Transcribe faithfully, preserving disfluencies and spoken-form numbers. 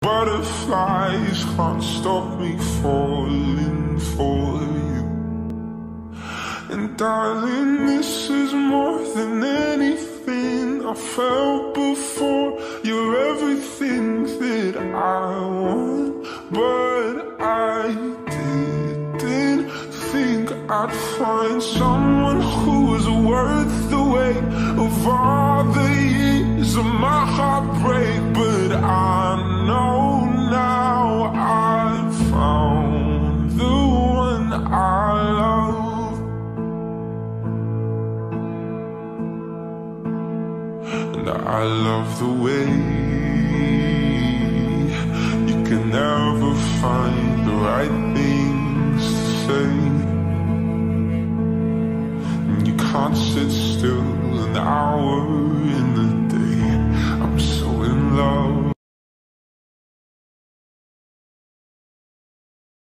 Butterflies can't stop me falling for you. And darling, this is more than anything I felt before. You're everything that I want, but I didn't think I'd find someone who was worth the weight of all the years of my heartbreak. But I know now I've found the one I love, and I love the way